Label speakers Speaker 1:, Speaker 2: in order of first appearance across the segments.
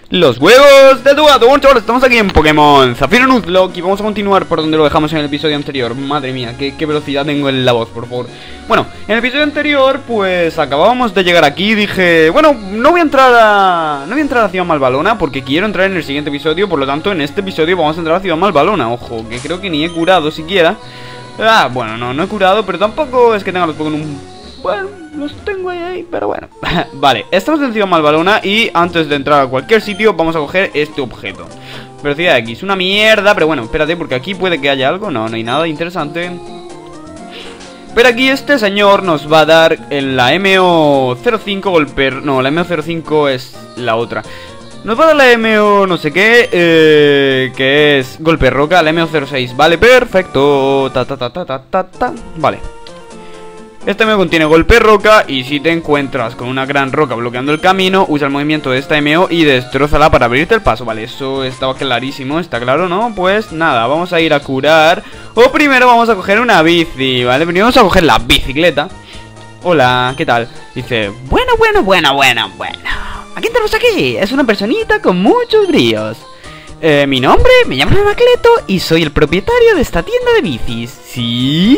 Speaker 1: Los huevos de tu gato. Bueno, chavales, estamos aquí en Pokémon Zafiro Nuzlocke y vamos a continuar por donde lo dejamos en el episodio anterior. Madre mía, qué velocidad tengo en la voz, por favor. Bueno, en el episodio anterior, pues acabábamos de llegar aquí. Dije, bueno, no voy a entrar a Ciudad Malvalona porque quiero entrar en el siguiente episodio. Por lo tanto, en este episodio vamos a entrar a Ciudad Malvalona. Ojo, que creo que ni he curado siquiera. Bueno, no he curado, pero tampoco es que tenga los Pokémon. Bueno, los tengo ahí, pero bueno. Vale, estamos en Ciudad Malvalona y antes de entrar a cualquier sitio vamos a coger este objeto. Velocidad X, una mierda, pero bueno, espérate, porque aquí puede que haya algo. No hay nada interesante. Pero aquí este señor nos va a dar en la MO05 golpear. No, la MO05 es la otra. Nos va a dar la MO no sé qué, que es golpe roca, la MO06. Vale, perfecto. Vale. Este MO contiene golpe roca y si te encuentras con una gran roca bloqueando el camino, usa el movimiento de esta MO y destrózala para abrirte el paso. Vale, eso estaba clarísimo, está claro, ¿no? Pues nada, vamos a ir a curar. O primero vamos a coger una bici, ¿vale? Primero vamos a coger la bicicleta. Hola, ¿qué tal? Dice, bueno. ¿A quién tenemos aquí? Es una personita con muchos bríos. Mi nombre, me llamo Anacleto y soy el propietario de esta tienda de bicis. ¿Sí?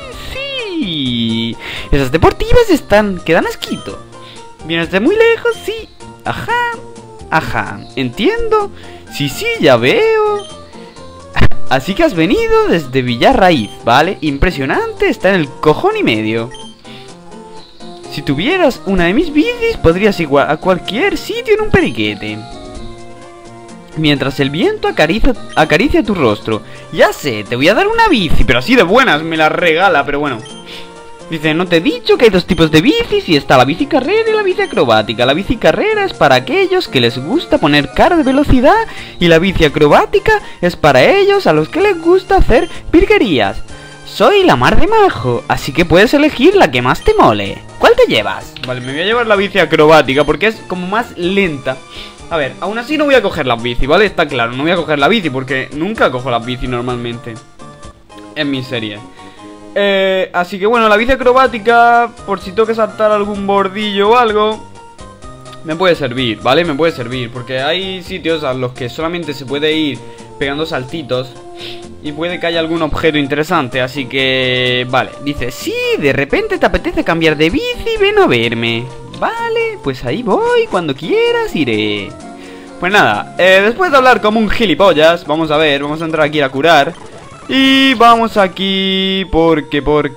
Speaker 1: Esas deportivas que dan asquito. ¿Vienes de muy lejos? Sí. Ajá. Entiendo. Sí, ya veo. Así que has venido desde Villarraíz, ¿vale? Impresionante, está en el cojón y medio. Si tuvieras una de mis bicis, podrías ir a cualquier sitio en un periquete. Mientras el viento acaricia tu rostro. Ya sé, te voy a dar una bici, pero así de buenas, me la regala, pero bueno. Dice, no te he dicho que hay dos tipos de bicis y está la bici carrera y la bici acrobática. La bici carrera es para aquellos que les gusta poner cara de velocidad y la bici acrobática es para ellos a los que les gusta hacer virguerías. Soy la mar de majo, así que puedes elegir la que más te mole. ¿Cuál te llevas? Vale, me voy a llevar la bici acrobática porque es como más lenta. A ver, aún así no voy a coger la bici, ¿vale? Está claro, no voy a coger la bici porque nunca cojo la bici normalmente en mi serie. Así que bueno, la bici acrobática, por si tengo que saltar algún bordillo o algo, me puede servir, ¿vale? Me puede servir, porque hay sitios a los que solamente se puede ir pegando saltitos y puede que haya algún objeto interesante, así que... Vale, dice, sí, de repente te apetece cambiar de bici, ven a verme. Vale, pues ahí voy, cuando quieras iré. Pues nada, después de hablar como un gilipollas, vamos a ver, vamos a entrar aquí a curar. Y vamos aquí porque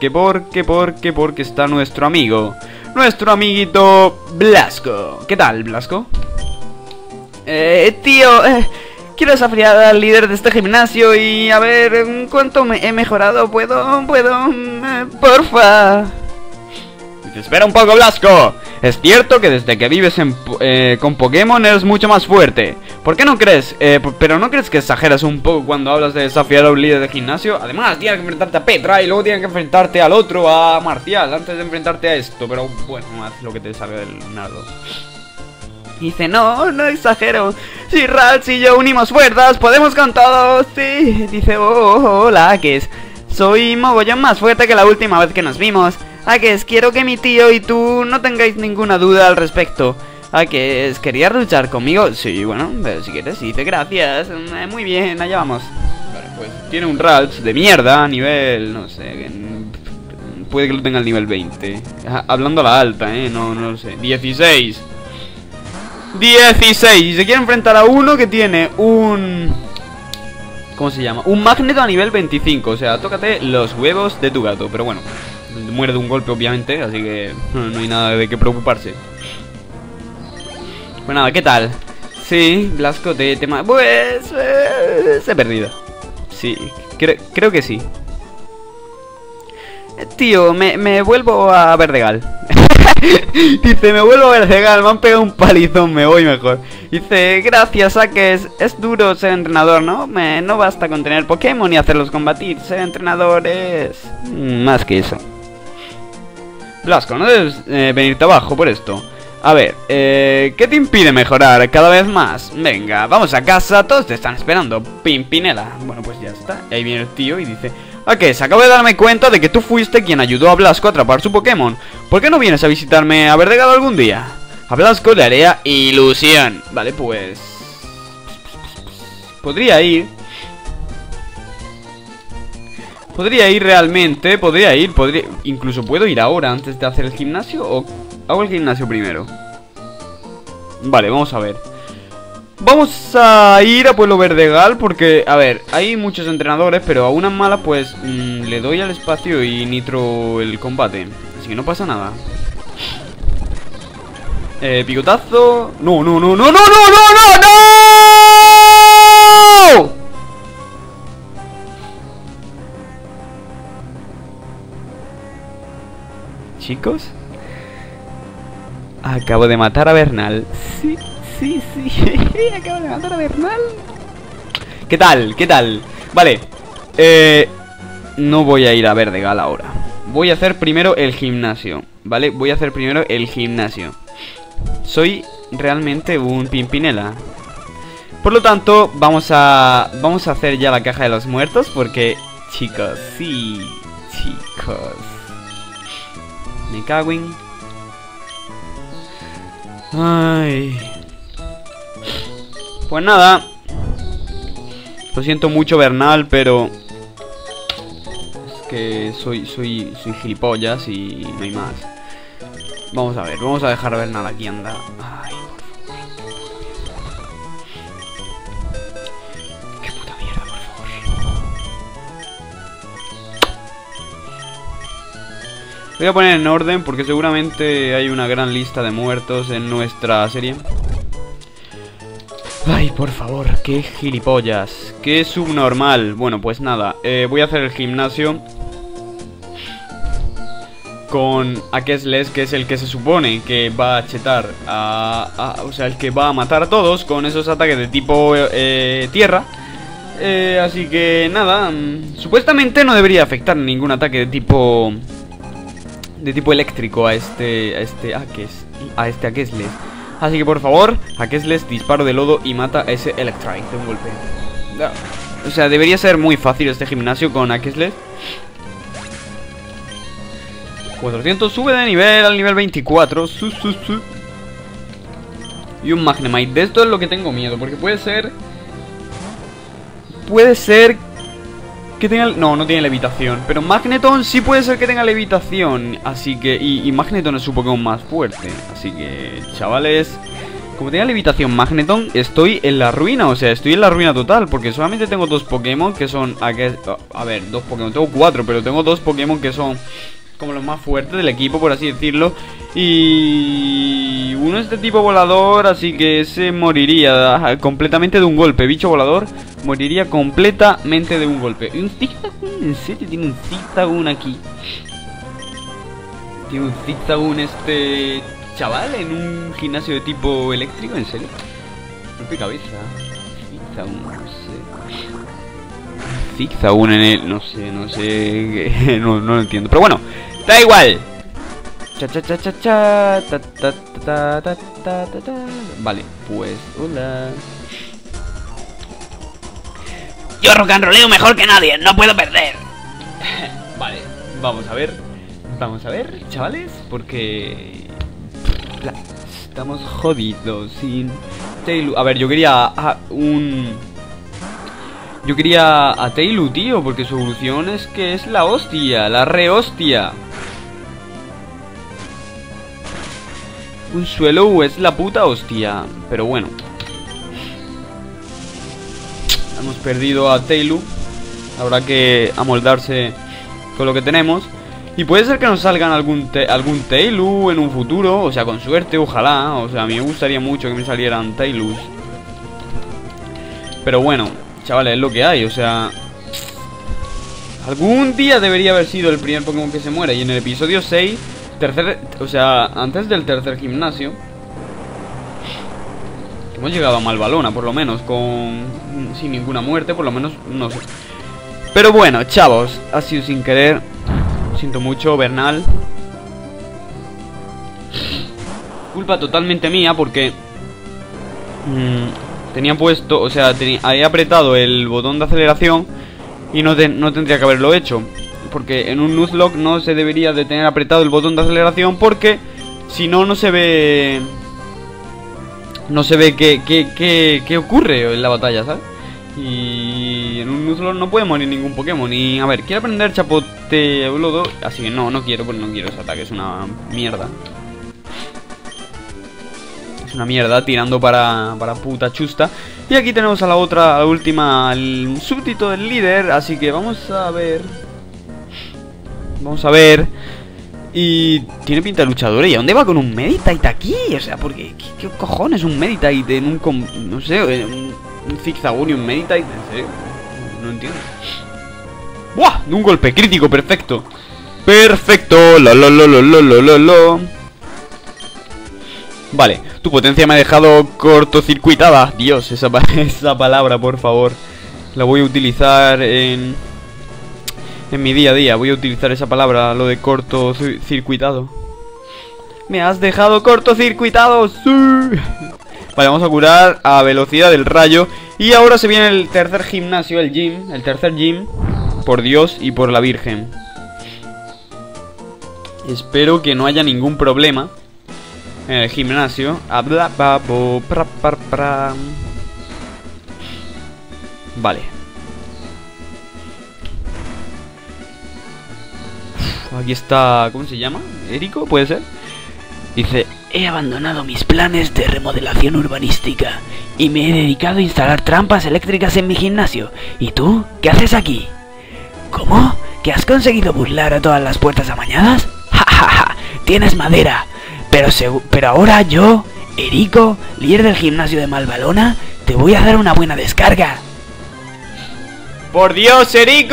Speaker 1: está nuestro amigo. Nuestro amiguito Blasco. ¿Qué tal, Blasco? Tío, quiero desafiar al líder de este gimnasio y a ver cuánto he mejorado. ¿Puedo? Porfa. Espera un poco, Blasco. Es cierto que desde que vives con Pokémon eres mucho más fuerte. ¿Por qué no crees? Pero ¿no crees que exageras un poco cuando hablas de desafiar a un líder de gimnasio? Además, tienes que enfrentarte a Petra y luego tienes que enfrentarte al otro, a Marcial, antes de enfrentarte a esto. Pero bueno, haz lo que te salga del nardo. Dice, no exagero. Si Ralts y yo unimos fuerzas, podemos con todos. Sí. Dice, hola, que es. Soy mogollón más fuerte que la última vez que nos vimos. Quiero que mi tío y tú no tengáis ninguna duda al respecto. ¿Querías luchar conmigo? Sí, bueno, pero si quieres, dice gracias. Muy bien, allá vamos. Vale, pues tiene un Ralts de mierda, nivel, no sé, puede que lo tenga al nivel 20. Hablando a la alta, no lo sé. 16. Y se quiere enfrentar a uno que tiene un... ¿Cómo se llama? Un magneto a nivel 25, o sea, tócate los huevos de tu gato, pero bueno. Muere de un golpe, obviamente, así que no hay nada de qué preocuparse. Pues nada, ¿qué tal? Sí, Blasco, pues... se he perdido. Sí, creo que sí. Tío, me vuelvo a Verdegal. Dice, me vuelvo a Verdegal, me han pegado un palizón, me voy mejor. Dice, gracias, es duro ser entrenador, ¿no? No basta con tener Pokémon y hacerlos combatir. Ser entrenador es... más que eso. Blasco, no debes venirte abajo por esto. A ver, ¿qué te impide mejorar cada vez más? Venga, vamos a casa, todos te están esperando. Pimpinela. Bueno, pues ya está. Ahí viene el tío y dice, se acabo de darme cuenta de que tú fuiste quien ayudó a Blasco a atrapar su Pokémon. ¿Por qué no vienes a visitarme a Verdegal algún día? A Blasco le haría ilusión. Vale, pues... Podría ir. Podría ir realmente. Podría. Incluso puedo ir ahora antes de hacer el gimnasio. ¿O hago el gimnasio primero? Vale, vamos a ver. Vamos a ir a Pueblo Verdegal porque, a ver, hay muchos entrenadores, pero a unas malas pues le doy al espacio y nitro el combate. Así que no pasa nada. Picotazo. No, no, no, no, no, no, no, no, no. Chicos, acabo de matar a Bernal. Sí. Sí, sí, acabo de matar a Bernal. ¿Qué tal? ¿Qué tal? Vale, no voy a ir a Verdegal ahora. Voy a hacer primero el gimnasio, ¿vale? Voy a hacer primero el gimnasio. Soy realmente un Pimpinela. Por lo tanto, vamos a hacer ya la caja de los muertos. Porque, chicos, sí, chicos, me cago en... Ay... Pues nada. Lo siento mucho, Bernal, pero... Es que soy gilipollas y no hay más. Vamos a ver, vamos a dejar a Bernal aquí, anda. Ay, por favor. Qué puta mierda, por favor. Voy a poner en orden porque seguramente hay una gran lista de muertos en nuestra serie. Ay, por favor, qué gilipollas. Qué subnormal. Bueno, pues nada, voy a hacer el gimnasio con Aquesles, que es el que se supone que va a chetar o sea, el que va a matar a todos con esos ataques de tipo tierra. Así que nada, supuestamente no debería afectar ningún ataque de tipo eléctrico a este Aquesles. Así que por favor, Aquesles, disparo de lodo y mata a ese Electrike de un golpe. O sea, debería ser muy fácil este gimnasio con Aquesles. 400, sube de nivel al nivel 24. Y un Magnemite. De esto es lo que tengo miedo, porque puede ser que tenga... No tiene levitación. Pero Magneton sí puede ser que tenga levitación. Así que... Y Magneton es su Pokémon más fuerte. Así que, chavales, como tenga levitación Magneton, estoy en la ruina. O sea, estoy en la ruina total. Porque solamente tengo dos Pokémon que son... A ver, dos Pokémon. Tengo cuatro, pero tengo dos Pokémon que son como los más fuertes del equipo, por así decirlo. Y... uno es de tipo volador, así que ese moriría completamente de un golpe. Bicho volador moriría completamente de un golpe. ¿Un Zigzagoon? ¿En serio tiene un Zigzagoon aquí? ¿Tiene un Zigzagoon este chaval en un gimnasio de tipo eléctrico? ¿En serio? Rompe cabeza. Zigzagoon, no sé. Zigzagoon en él, no sé. No lo entiendo. Pero bueno, da igual. Vale, pues hola.
Speaker 2: Yo rock and rolleo mejor que nadie, no puedo perder.
Speaker 1: Vale, vamos a ver, chavales, porque estamos jodidos sin Tailloux. A ver, yo quería a Tailloux, tío, porque su evolución es que es la hostia, la re hostia. Un Swallow es la puta hostia, pero bueno. Hemos perdido a Tailloux. Habrá que amoldarse con lo que tenemos. Y puede ser que nos salgan algún Tailloux en un futuro. O sea, con suerte, ojalá. O sea, a mí me gustaría mucho que me salieran Tailloux. Pero bueno, chavales, es lo que hay. O sea, algún día debería haber sido el primer Pokémon que se muere. Y en el episodio 6, o sea, antes del tercer gimnasio, hemos llegado a Malvalona, por lo menos, sin ninguna muerte, por lo menos, no sé. Pero bueno, chavos, ha sido sin querer. Siento mucho, Bernal. Culpa totalmente mía porque tenía puesto, o sea, había apretado el botón de aceleración y no tendría que haberlo hecho. Porque en un Nuzlocke no se debería de tener apretado el botón de aceleración, porque si no, no se ve... No se ve qué ocurre en la batalla, ¿sabes? Y en un Nuzlocke no puede morir ningún Pokémon. Y a ver, quiero aprender Chapote Lodo. Así que no quiero, pues no quiero ese ataque. Es una mierda. Es una mierda, tirando para puta chusta. Y aquí tenemos a la última, al súbdito del líder. Así que vamos a ver. Vamos a ver. Y tiene pinta de luchador. ¿Y a dónde va con un Meditite aquí? O sea, porque ¿qué cojones un Meditite en un... no sé, un Zigzagoon y un Meditite? ¿En serio? No entiendo. ¡Buah! De un golpe crítico, perfecto. Perfecto. Lo. Vale, tu potencia me ha dejado cortocircuitada. Dios, esa palabra, por favor. La voy a utilizar en mi día a día. Voy a utilizar esa palabra, lo de cortocircuitado. Me has dejado cortocircuitado. Sí. Vale, vamos a curar a velocidad del rayo. Y ahora se viene el tercer gimnasio, el gym. El tercer gym. Por Dios y por la Virgen. Espero que no haya ningún problema en el gimnasio. Vale. Aquí está... ¿cómo se llama? ¿Érico? ¿Puede ser? Dice...
Speaker 2: He abandonado mis planes de remodelación urbanística y me he dedicado a instalar trampas eléctricas en mi gimnasio. ¿Y tú? ¿Qué haces aquí? ¿Cómo? ¿Que has conseguido burlar a todas las puertas amañadas? ¡Ja, ja, ja! ¡Tienes madera! Pero ahora yo, Érico, líder del gimnasio de Malvalona, te voy a dar una buena descarga.
Speaker 1: ¡Por Dios, Érico!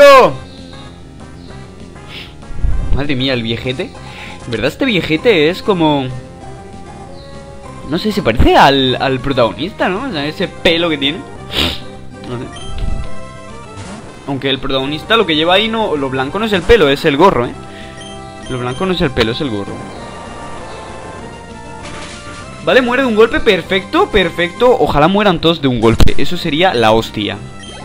Speaker 1: Madre mía, el viejete. En verdad este viejete es como... no sé, se parece al protagonista, ¿no? O sea, ese pelo que tiene. No sé. Aunque el protagonista lo que lleva ahí no... lo blanco no es el pelo, es el gorro, ¿eh? Lo blanco no es el pelo, es el gorro. Vale, muere de un golpe, perfecto, perfecto. Ojalá mueran todos de un golpe, eso sería la hostia.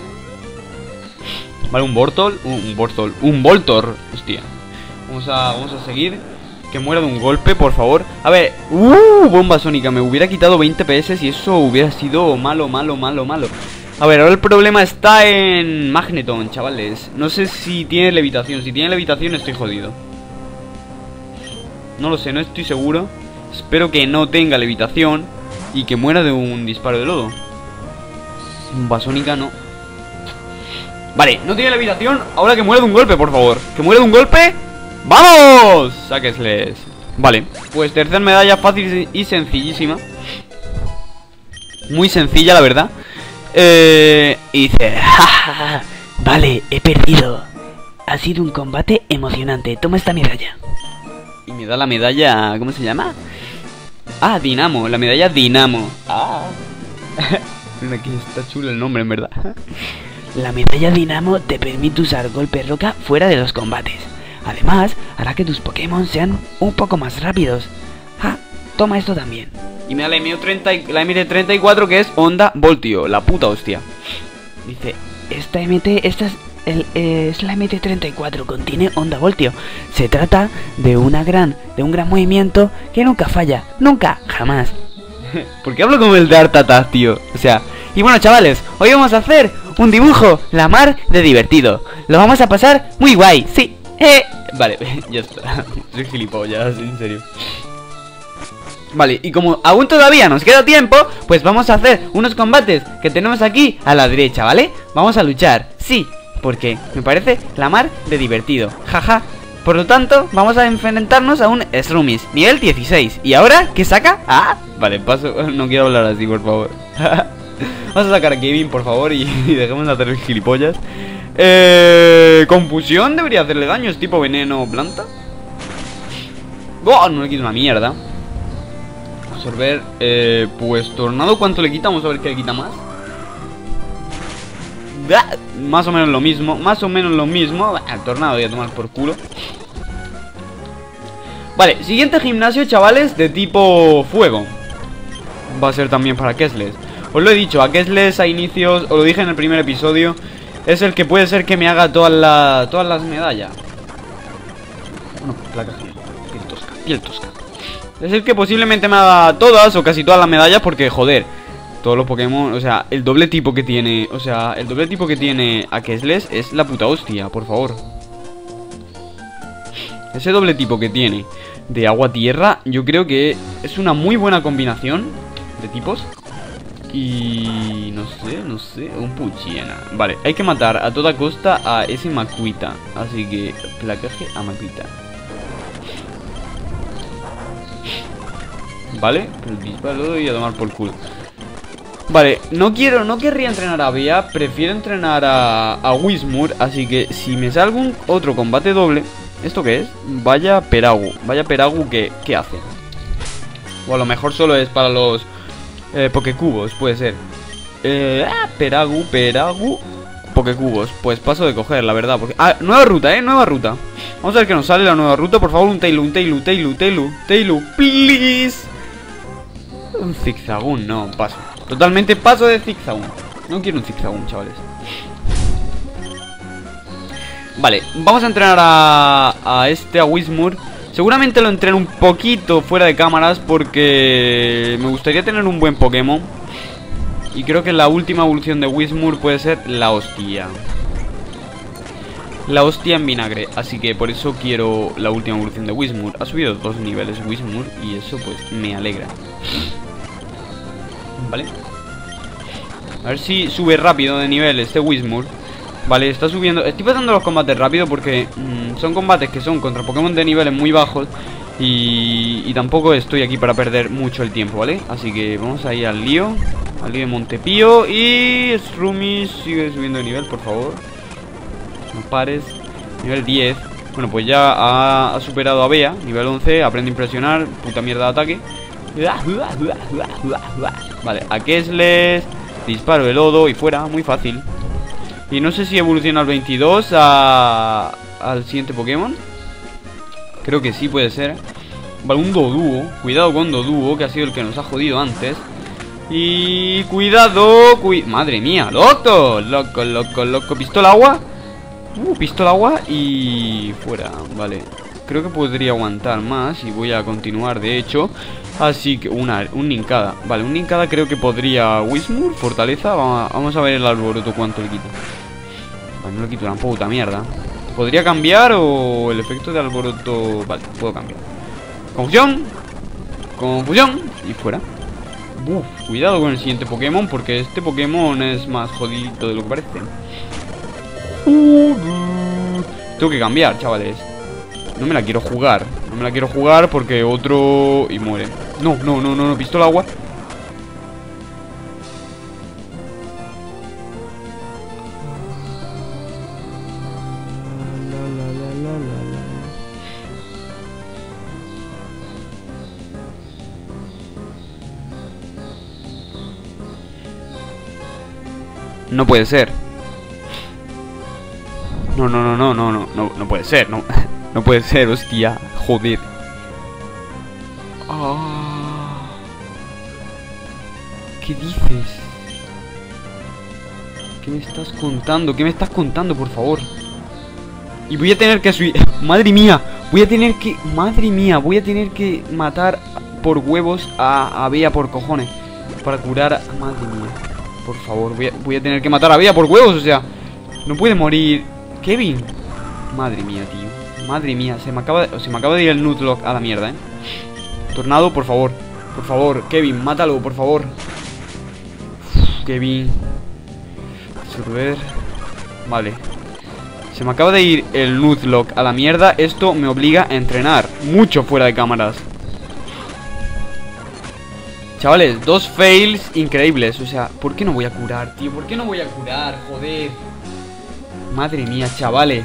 Speaker 1: Vale, un Voltor, hostia. Vamos a seguir. Que muera de un golpe, por favor. A ver, bomba sónica. Me hubiera quitado 20 PS y eso hubiera sido malo. A ver, ahora el problema está en Magneton, chavales. No sé si tiene levitación. Si tiene levitación estoy jodido. No lo sé, no estoy seguro. Espero que no tenga levitación y que muera de un disparo de lodo. Bomba sónica no. Vale, no tiene levitación. Ahora que muera de un golpe, por favor. Que muera de un golpe. ¡Vamos! Sáquesles. Vale, pues tercer medalla fácil y sencillísima. Muy sencilla, la verdad.
Speaker 2: Y dice... ¡Ja! Vale, he perdido. Ha sido un combate emocionante. Toma esta medalla.
Speaker 1: Y me da la medalla... ¿cómo se llama? Ah, Dinamo. La medalla Dinamo. Ah. Mira que está chulo el nombre, en verdad.
Speaker 2: La medalla Dinamo te permite usar golpe roca fuera de los combates. Además, hará que tus Pokémon sean un poco más rápidos. ¡Ja! Toma esto también.
Speaker 1: Y me da la MT34 que es Onda Voltio. La puta hostia.
Speaker 2: Dice, es la MT34, contiene Onda Voltio. Se trata de un gran movimiento que nunca falla. Nunca, jamás.
Speaker 1: ¿Por qué hablo como el de Artataz, tío? O sea... Y bueno, chavales, hoy vamos a hacer un dibujo la mar de divertido. Lo vamos a pasar muy guay, sí. Vale, ya está. Soy gilipollas, en serio. Vale, y como aún todavía nos queda tiempo, pues vamos a hacer unos combates que tenemos aquí a la derecha, ¿vale? Vamos a luchar, sí, porque me parece la mar de divertido. Jaja. Por lo tanto, vamos a enfrentarnos a un Shroomis, nivel 16. ¿Y ahora qué saca? Ah, vale, paso. No quiero hablar así, por favor. Vamos a sacar a Kevin, por favor, y dejemos de hacer el gilipollas. Confusión debería hacerle daño, es tipo veneno planta. Oh, no le quito una mierda. Absorber, pues tornado, ¿cuánto le quita? Vamos a ver qué le quita más. Más o menos lo mismo, El tornado voy a tomar por culo. Vale, siguiente gimnasio, chavales, de tipo fuego. Va a ser también para Kessles. Os lo he dicho, a Kessles a inicios, os lo dije en el primer episodio, es el que puede ser que me haga todas las medallas. No, placa, piel tosca. Es el que posiblemente me haga todas o casi todas las medallas porque, joder, todos los Pokémon, o sea, el doble tipo que tiene, o sea, el doble tipo que tiene a Kesles es la puta hostia, por favor. Ese doble tipo que tiene de agua-tierra, yo creo que es una muy buena combinación de tipos. Y no sé, un Puchiena. Vale, hay que matar a toda costa a ese Makuita. Así que, placaje a Makuita. Vale, el disparo y a tomar por culo. Vale, no querría entrenar a Bea. Prefiero entrenar a Whismur. Así que si me sale algún otro combate doble. ¿Esto qué es? Vaya Peragu. Vaya Peragu, ¿qué hace? O a lo mejor solo es para los Pokecubos, puede ser. Peragu, Pokecubos. Pues paso de coger, la verdad, porque... Ah, nueva ruta, nueva ruta. Vamos a ver que nos sale la nueva ruta. Por favor, un Taillow, please. Un Zigzagoon, no, paso. Totalmente paso de Zigzagoon. No quiero un Zigzagoon, chavales. Vale, vamos a entrenar a Whismur. Seguramente lo entreno un poquito fuera de cámaras porque me gustaría tener un buen Pokémon. Y creo que la última evolución de Whismur puede ser la hostia. La hostia en vinagre. Así que por eso quiero la última evolución de Whismur. Ha subido 2 niveles Whismur y eso pues me alegra. Vale. A ver si sube rápido de nivel este Whismur. Vale, está subiendo. Estoy pasando los combates rápido porque son combates que son contra Pokémon de niveles muy bajos. Y tampoco estoy aquí para perder mucho el tiempo, ¿vale? Así que vamos a ir al lío. Al lío de Montepío. Y Shroomy sigue subiendo de nivel, por favor. No pares. Nivel 10. Bueno, pues ya ha superado a Bea. Nivel 11. Aprende a impresionar. Puta mierda de ataque. Vale, a Kesles. Disparo de lodo y fuera. Muy fácil. Y no sé si evoluciona al 22 al siguiente Pokémon. Creo que sí, puede ser. Vale, un Doduo. Cuidado con Doduo, que ha sido el que nos ha jodido antes. Y cuidado. Madre mía, loco. Loco. Pistola agua. Pistola agua y fuera. Vale. Creo que podría aguantar más y voy a continuar, de hecho. Así que un Nincada. Vale, un Nincada creo que podría. Whismur, fortaleza. Vamos a ver el alboroto cuánto le quito. Vale, no le quito una puta mierda. ¿Podría cambiar o el efecto de alboroto? Vale, puedo cambiar. Confusión. Y fuera. Cuidado con el siguiente Pokémon, porque este Pokémon es más jodidito de lo que parece. Tengo que cambiar, chavales. No me la quiero jugar. No me la quiero jugar porque otro... Y muere. No. Pistola agua. No puede ser. No puede ser, no puede ser, hostia, joder. ¿Qué dices? ¿Qué me estás contando? ¿Qué me estás contando, por favor? Y voy a tener que subir... Madre mía, voy a tener que... Madre mía, voy a tener que matar por huevos a Bea por cojones para curar a... Madre mía, por favor, voy a tener que matar a Bea por huevos, o sea... No puede morir... Kevin. Madre mía, tío. Madre mía, se me acaba de ir el Nuzlocke a la mierda, Tornado, por favor. Por favor, Kevin, mátalo, por favor. Kevin. Absorber. Vale. Se me acaba de ir el Nuzlocke a la mierda. Esto me obliga a entrenar mucho fuera de cámaras. Chavales, 2 fails increíbles. O sea, ¿por qué no voy a curar, tío? ¿Por qué no voy a curar? Joder. Madre mía, chavales.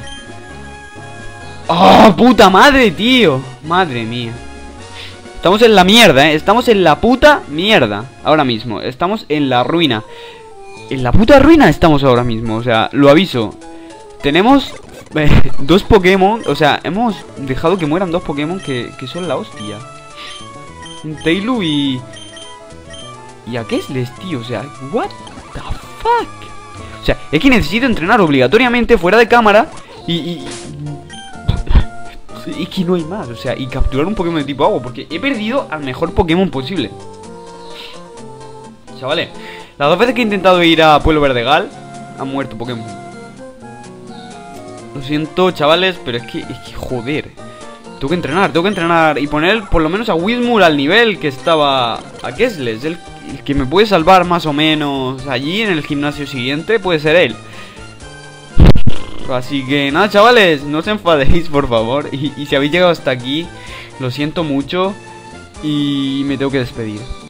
Speaker 1: ¡Oh, puta madre, tío! Madre mía. Estamos en la mierda, Estamos en la puta mierda. Ahora mismo, estamos en la ruina. En la puta ruina estamos ahora mismo. O sea, lo aviso. Tenemos 2 Pokémon. O sea, hemos dejado que mueran 2 Pokémon que son la hostia. Un Taillow y a Kesles, tío. O sea, what the fuck. O sea, es que necesito entrenar obligatoriamente fuera de cámara. Es que no hay más, o sea, y capturar un Pokémon de tipo agua, porque he perdido al mejor Pokémon posible. chavales. Las 2 veces que he intentado ir a Pueblo Verdegal han muerto Pokémon. Lo siento, chavales, pero es que joder. Tengo que entrenar y poner por lo menos a Whismur al nivel que estaba a Kessles, el que me puede salvar más o menos allí en el gimnasio siguiente, puede ser él. Así que nada, chavales, no os enfadéis, por favor. Y si habéis llegado hasta aquí, lo siento mucho y me tengo que despedir.